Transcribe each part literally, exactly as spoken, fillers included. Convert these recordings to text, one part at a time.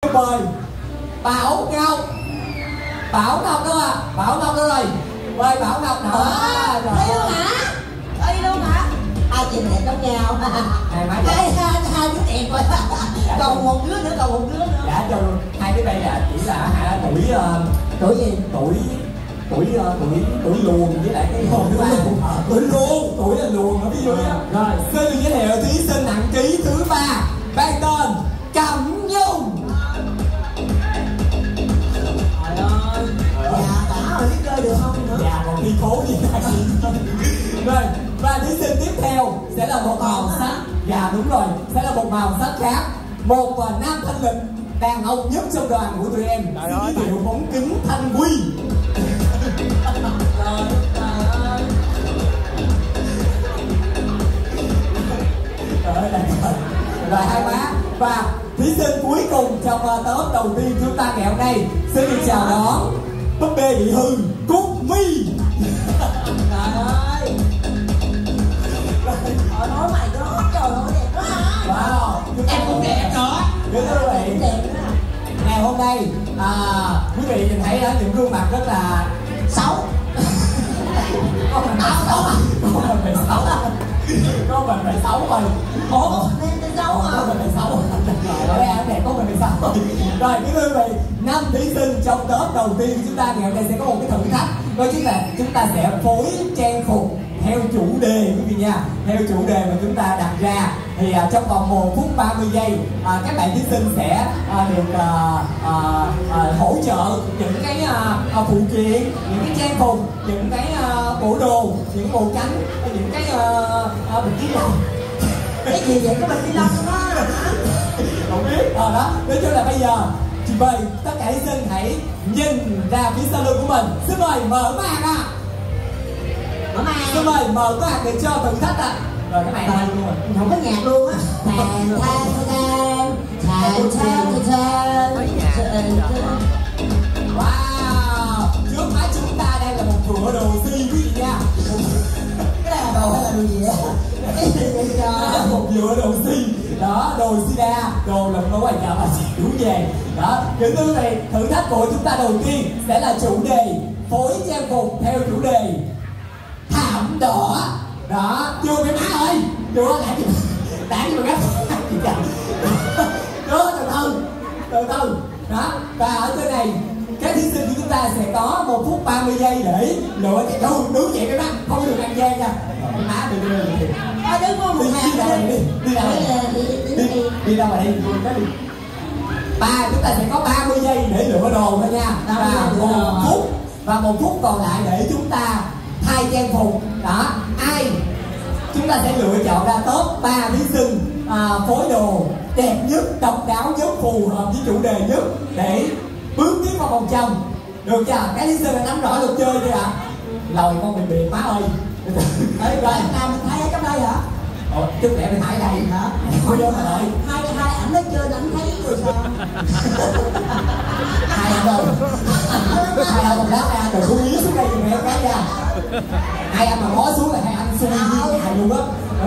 Mời Bảo Ngọc. Bảo Ngọc đâu à? Bảo Ngọc đâu rồi? Mời Bảo Ngọc nữa. À, thấy luôn hả? Thấy luôn hả? Hai chị đẹp giống nhau. Hai hai hai hai đứa đẹp rồi. Còn một đứa nữa, còn một đứa nữa. Dạ cho hai đứa đây là chỉ là hai tuổi uh, tuổi gì? Tuổi tuổi uh, tuổi tuổi luồng với lại cái hồn thứ ba. Tuổi luồng, tuổi là luồng ở phía dưới á. Rồi, xin được giới thiệu thí sinh nặng ký thứ ba, mang tên Cẩm Nhung. Trời ơi. Dạ đã rồi, biết chơi được không nữa? Dạ còn thi cố gì này. Rồi, và thí sinh tiếp theo sẽ là một màu sắc. Dạ đúng rồi, sẽ là một màu sắc khác. Một và nam thanh lịch đàn ông nhất trong đoàn của tụi em. Xin giới thiệu bóng kính Thanh Huy. Rồi hai má. Và thí sinh cuối cùng trong uh, top đầu tiên chúng ta ngày hôm nay xin được chào đón búp bê bị hư Cúc My. Trời ơi. Trời nói mày đó, trời ơi đẹp quá hả? Wow, Em cũng đẹp đó. Thưa quý vị, Đẹp đó. ngày hôm nay à, quý vị nhìn thấy đó những gương mặt rất là xấu. có mình phải xấu, có mình phải xấu, có mình phải xấu rồi. Ủa, nên tên xấu hả? Có mình phải xấu. Ở đây anh đẹp, có mình phải xấu. Rồi quý vị, năm thí sinh trong top đầu tiên chúng ta ngày hôm nay sẽ có một cái thử thách, đó chính là chúng ta sẽ phối trang phục theo chủ đề quý vị nha, theo chủ đề mà chúng ta đặt ra. Thì à, trong vòng một phút ba mươi giây à, các bạn thí sinh sẽ à, được à, à, à, hỗ trợ những cái à, à, phụ kiện, những cái trang phục, những cái à, bộ đồ, những bộ cánh, những cái à, à, bình khí lông. Cái gì vậy? Có bình đi lông không á? Không biết. Ờ đó, nói chung là bây giờ chị mời tất cả thí sinh hãy nhìn ra phía sau lưng của mình. Xin mời mở màn ạ. Mở màn. Xin mời mở màn để cho thử thách ạ. Rồi các bạn lên luôn rồi. Không có nhạc luôn á. Tàn than than than than than. Wow, trước mắt chúng ta đây là một thửa đồ si quý vị nha. Cái này là đồ hay là đồ gì á? Cái gì vậy trời? Một dựa đồ si. Đó, đồ sida, đồ lụm ở ngoài chợ mà chịu về. Đó, kính thưa quý vị, thử thách của chúng ta đầu tiên sẽ là chủ đề phối trang phục theo chủ đề thảm đỏ. Đó, chưa mấy má ơi, chưa đã gì đã gì mà gấp chưa, từ từ từ từ. Đó, và ở trên này các thí sinh của chúng ta sẽ có một phút ba mươi giây để lựa cái đâu đứng vậy cái mắt không được ăn gian nha. Má đi đi đi Ở đứng qua một hàng đi đâu đi đi đâu đi đi đâu mà đi đi. Ba chúng ta sẽ có ba mươi giây để lựa đồ thôi nha. Và một phút và một phút còn lại để chúng ta thay trang phục. Đó, ai chúng ta sẽ lựa chọn ra top ba thí sinh à, phối đồ đẹp nhất, độc đáo nhất, phù hợp với chủ đề nhất để bước tiếp vào vòng trong. Được chưa? Các thí sinh đã nắm rõ luật chơi chưa ạ? Lòi con mình biệt má ơi. Ê, rồi nào mình thấy ở trong đây hả? Ủa, chứ mẹ mình thấy đây hả? Thôi vô mà đợi. Hai hai ảnh nói chơi ảnh thấy rồi sao? Hai anh đâu? Hai anh còn đá hai anh rồi xuống dưới xuống đây thì mẹ cái ra. Hai anh mà ngó xuống là hai anh xui như hai luôn á.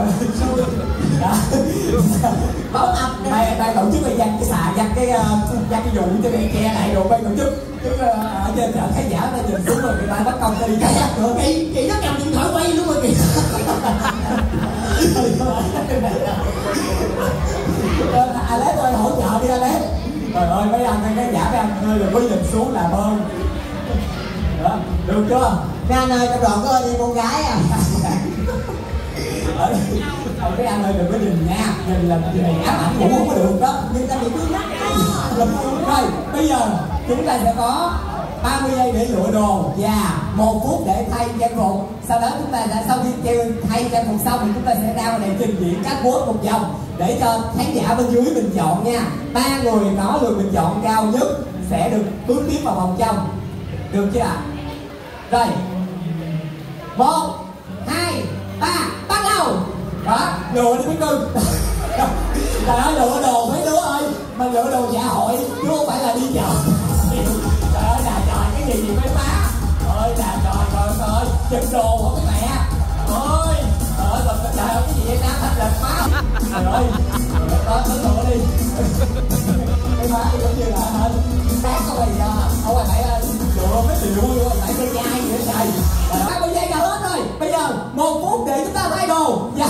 Bảo ập đây đây tổ chức là dành cái xà dành cái dành cái vụ cho mẹ che lại đồ bay tổ chức chứ ở trên chợ khán giả ta nhìn xuống rồi người ta bắt công ty cái nữa. Chị chị nó cầm điện thoại quay luôn rồi kìa. Alex ơi hỗ trợ đi Alex. Trời ơi mấy anh khán giả mấy anh ơi đừng có nhìn xuống làm ơn. Đó, được chưa? Mấy anh ơi trong đoàn có ơi đi con gái à. Ở đây mấy anh ơi đừng có nhìn nha, nhìn là nhìn ám ảnh ngủ không có được đó. Nhưng ta bị cứng mắt đó. Rồi bây giờ chúng ta sẽ có ba mươi giây để lựa đồ và một phút để thay trang phục. Sau đó chúng ta đã sau khi kêu thay trang phục xong thì chúng ta sẽ ra đây trình diễn catwalk một vòng để cho khán giả bên dưới mình chọn nha. Ba người có lượt bình chọn cao nhất sẽ được bước tiếp vào vòng trong. Được chưa ạ? Rồi một hai ba bắt đầu. Đó, lựa đi mấy cưng. Trời ơi lựa đồ mấy đứa ơi, mà lựa đồ dạ hội chứ không phải là đi chợ. Trời ơi là trời cái gì gì mấy má. Ơi là trời trời ơi chụp đồ của mấy mẹ. Ôi trời ơi trời ơi cái gì vậy nam thanh lịch má. Trời ơi đó tới lựa đi. má thì giống như là hả sáng không thì ở ngoài phải lựa mấy điều vui luôn phải chơi nhai vậy trời. Ba mươi giây là hết rồi, bây giờ một phút để chúng ta thay đồ. Dạ.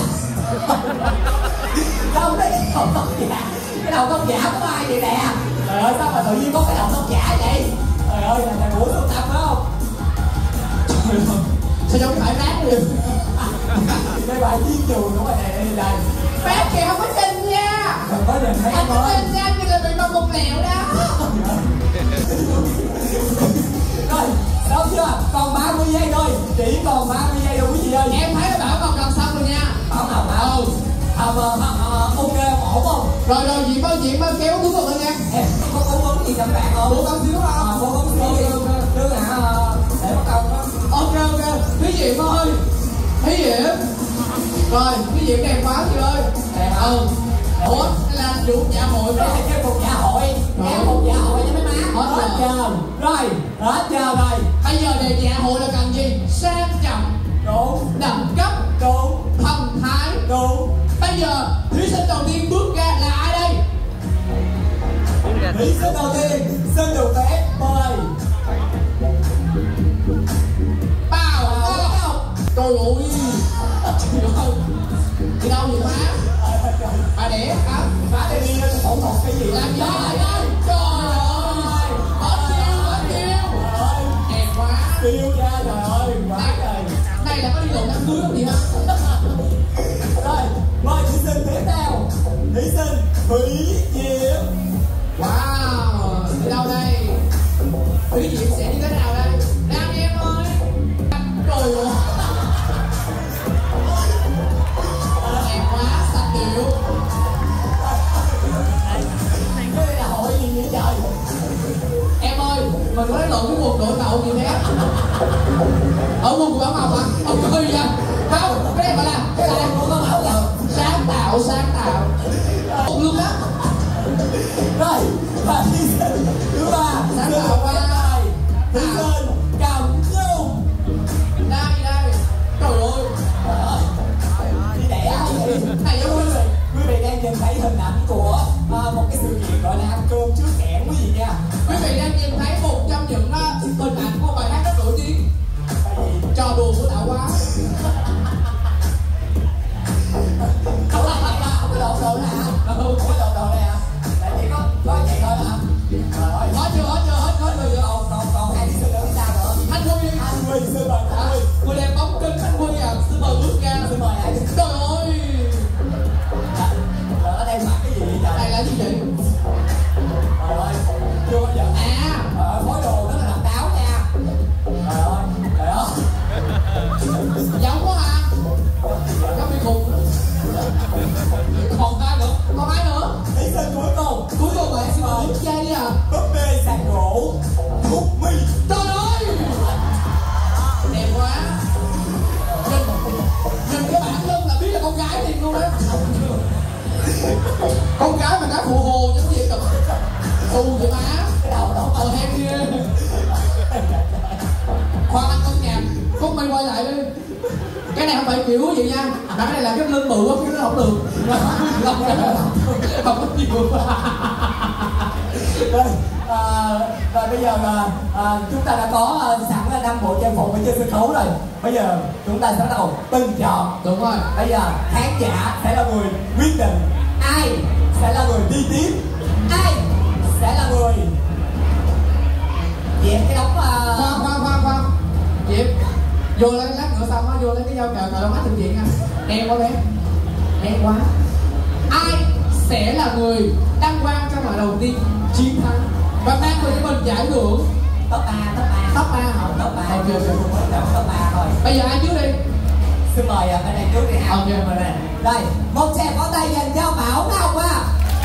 Không đấy cái đầu tóc giả, cái đầu tóc giả của ai vậy nè? Trời ơi sao mà tự nhiên có cái đầu tóc giả vậy? Trời ơi là thằng Vũ sưu tập phải không? Trời ơi sao giống phải rác liền. Cái bài chiến trường của bài này đây. Bác kìa không có tin nha. Đừng có nhìn thấy anh em ơi. tin nha, như là bị bông bột lẹo đó. Rồi, đâu chưa? Còn ba mươi giây thôi. Chỉ còn ba mươi giây thôi quý vị ơi. Em thấy là Bảo còn gần xong rồi nha. Bảo nào Bảo? Ừ. À, ok, ổn không? Rồi rồi, Diệm ơi, Diệm ơi, kéo đúng rồi nha. Em có cố vấn gì chẳng bạn không? Cố vấn xíu không? À, cố vấn xíu đi. Chứ hả, để bắt đầu đó. Ok ok, Thúy Diệm ơi. Thúy Diệm. Rồi, Thúy Diệm đẹp quá chị ơi. Đẹp hả? Ừ. Ủa, là vụ dạ hội Đây đó. là cái cuộc dạ hội. Cái cuộc dạ hội nha mấy má. Hết Hết giờ. Rồi, hết giờ rồi. Bây giờ để dạ hội là cần gì? Sang trọng, Đúng. đẳng cấp, Đúng. thần thái. Đúng. Bây giờ thí sinh đầu tiên bước ra là ai đây? Thí sinh đầu tiên xin được phép mời Bảo Ngọc. Trời ơi, trời ơi, đi đâu vậy má? Bà đẻ hả? má đây đi lên phẫu thuật cái gì Làm gì đây? Trời ơi, hết chiêu, hết chiêu. Đẹp quá. kêu ra trời ơi quá trời. Này là có đi lộn đám cưới không gì hả? Rồi mời thí sinh tiếp theo, thí sinh Thúy Diệm. Wow, đi đâu đây? Thúy Diệm sẽ đi thế nào đây? Đang em ơi. Trời ơi. Đẹp quá, sạch điệu. Đây là hội gì vậy trời? Em ơi, mình có lấy lộn cái quần đội tàu gì thế? Ở quần của Bảo Ngọc hả? Ông cười vậy? Không, cái này gọi là cái này Của con Bảo Ngọc. sáng tạo, sáng tạo. Một luôn á. Rồi và thí sinh thứ ba Sáng xin tạo được quá. phép mời thí sinh Cẩm Nhung. Đây, đây. Trời ơi. Đi đẻ gì? Này giống quý như vị quý vị đang nhìn thấy hình ảnh của à, một cái sự kiện gọi là ăn cơm trước kẽn quý vị nha. quý vị đang nhìn thấy một trong những uh, hình ảnh của bài hát rất nổi tiếng. Tại vì Trò đùa của Tạo Hóa. không có mặt đâu, không có lộn đồ nè hả? Không có lộn đồ nè hả? Tại chỉ có có vậy thôi hả? Trời ơi. Hết chưa, hết chưa, hết hết rồi chưa? Còn còn còn hai thí sinh nữa sao nữa? Anh Huy. Anh Huy xin mời anh Huy. Người đẹp bóng kính anh Huy à, xin mời bước ra. Xin mời anh. Trời ơi. Ở đây mặc cái gì vậy trời? Này là gì vậy? Trời ơi, chưa bao giờ. À, Ờ, phối đồ rất là độc đáo nha. Trời ơi, trời ơi. giống quá ha. Giống bị khùng. Còn ai nữa? Còn ai nữa? Thí sinh cuối cùng. Cuối cùng bạn xin mời bước ra đi à. Búp bê sạc gỗ Cúc Mi. Trời ơi. Đẹp quá. Nhìn, nhìn cái bản lưng là biết là con gái liền luôn đó. Con gái mà đã phụ hồ giống vậy cực. Phù vậy má. Cái đầu đó Ờ hen kia. Khoan anh con nhạc. Phúc Minh quay lại đi. Cái này không phải kiểu gì nha. Cái này là cái lưng bự á, cái nó không được. Không không có nhiều. Rồi, à, rồi bây giờ là à, chúng ta đã có à, sẵn là năm bộ trang phục ở trên sân khấu rồi. Bây giờ chúng ta sẽ bắt đầu bình chọn. Đúng rồi. Bây giờ khán giả sẽ là người quyết định ai sẽ là người đi tiếp, ai sẽ là người dẹp cái đống uh... Khoan khoan khoan khoan. Diệp vô lấy lát nữa xong á, vô lấy cái dao cạo cạo mắt thực diện nha. Đen quá bé. Đen quá. Ai sẽ là người đăng quang trong loại đầu tiên chiến thắng và mang về cho mình giải thưởng top ba, top ba, top ba hả? top ba, Ok ok. top ba thôi. Bây giờ ai trước đi? Xin mời ở bên này trước đi ha. Ok mời đây. Đây, một tràng pháo tay dành cho Bảo Ngọc à.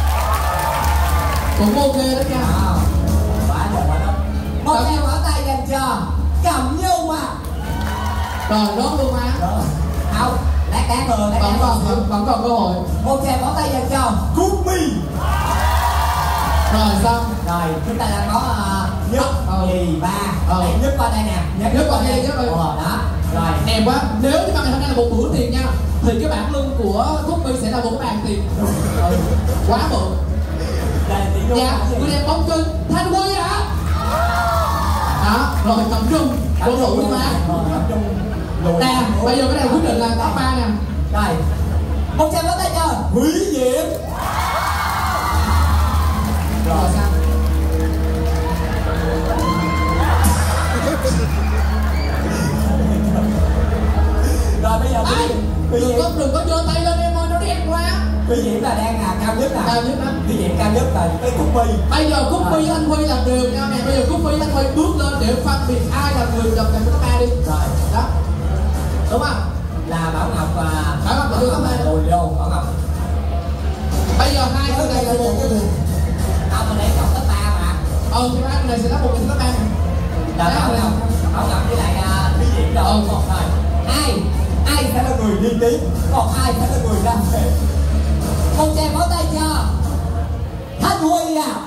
Cũng ok đó nha. À, quá trời quá đó. Một tràng pháo tay dành cho Cẩm Nhung à. Rồi rốt luôn má. Rồi. Không, lát đáng rồi, lát Vẫn đáng còn rồi. vẫn, vẫn còn cơ hội. Một tràng pháo tay dành cho Cúc Mi. Rồi xong. Rồi, chúng ta đã có uh, nhất, Ừ. nhì, ba. Ừ. Đây, nhất qua đây nè. Nhất, Nhất qua đây, nhất qua đây. Ờ, đó. Rồi. Đẹp quá. Nếu như mà ngày hôm nay là một bữa tiền nha, thì cái bảng lưng của Phúc My sẽ là một bàn tiền. Ừ. Quá bự. Đây, tiếng Trung Dạ, là gì? người đẹp bóng chân Thanh Huy hả? Đó, rồi tập trung, cổ thủ đi má. Rồi, tập trung. Lùi. Nè, bây giờ cái này quyết định là top ba nè. Rồi. Một trăm có tay cho Hủy Diễm. Rồi sao? Rồi bây giờ Ê, Hủy đừng Diễm. có đừng có giơ tay lên em ơi, nó đẹp quá. Hủy Diễm là đang là cao nhất nè. Cao nhất đó. Hủy Diễm cao nhất là cái Cúc Phi. Bây giờ Cúc Phi Anh Huy làm đều nhau nè. Bây giờ Cúc Phi Anh Huy bước lên để phân biệt ai là người giật giành top ba đi. Rồi. Đó. Đúng không? Là Bảo Ngọc và Bảo Ngọc là người top ba. Lùi vô Bảo Ngọc. Bây giờ hai người này là một cái gì? Tao mà để Ngọc top ba mà. Ờ, thì hai người này sẽ có một cái top ba nè. Là Bảo Ngọc. Bảo Ngọc với lại Hủy Diễm rồi. Ừ. Một rồi. Ai? Ai sẽ là người đi tiếp? Còn ai sẽ là người ra về? Một chàng pháo tay cho Thanh Huy à.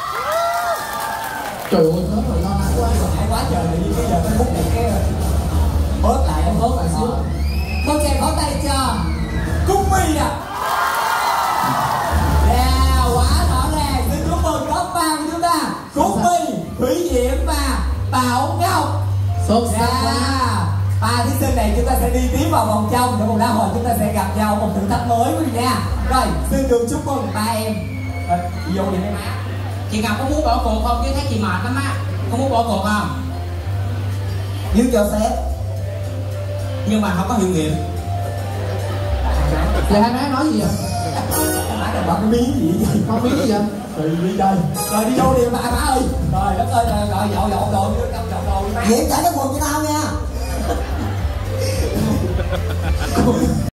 Trời ơi, nó rồi lo lắng quá. Hãy quá trời tự nhiên bây giờ cái phút này cái bớt lại em bớt lại xíu. Một chàng pháo tay cho Cúc Phi à. Yeah, quá rõ ràng. Xin chúc mừng top ba của chúng ta Cúc Phi, Thủy Diễm và Bảo Ngọc. Sốt sắc quá. Yeah. Ba thí sinh này chúng ta sẽ đi tiếp vào vòng trong. Trong vòng đá hội chúng ta sẽ gặp nhau một thử thách mới quý vị nha. Rồi, xin được chúc mừng ba em. Rồi, vô đi mấy má. Chị Ngọc có muốn bỏ cuộc không chứ thấy chị mệt lắm á. Có muốn bỏ cuộc không? Nếu cho phép. Nhưng mà không có hiệu nghiệm. Vậy hai má nói gì vậy? Má đừng bỏ cái miếng gì vậy? Không biết gì vậy? Rồi đi đây. Rồi đi vô đi má má ơi. Rồi đất ơi, rồi rồi dọn dọn đồ vô trong dọn đồ đi má. Diễm trả cái quần cho tao nha.